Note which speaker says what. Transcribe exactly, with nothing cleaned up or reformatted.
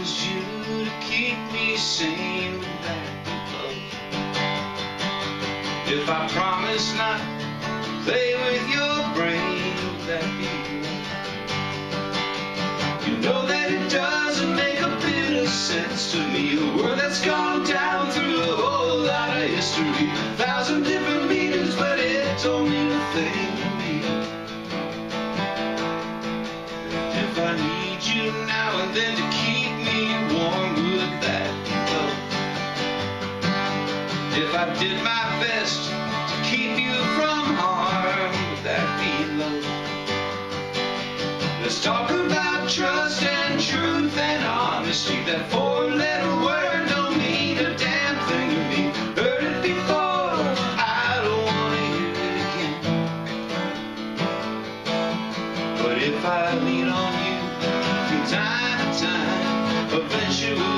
Speaker 1: use you to keep me sane, would that be love? If I promise not to play with your brain, would that be love? You know that it doesn't make a bit of sense to me, a word that's gone down through a whole lot of history, a thousand different meanings, but it don't mean a thing to me. If I need you now and then to keep me warm, would that be love? If I did my best to keep you from harm, would that be love? Let's talk about trust and truth and honesty. That four-letter word don't mean a damn thing to me. Heard it before, I don't want to hear it again. But if I lean on you from time to time, eventually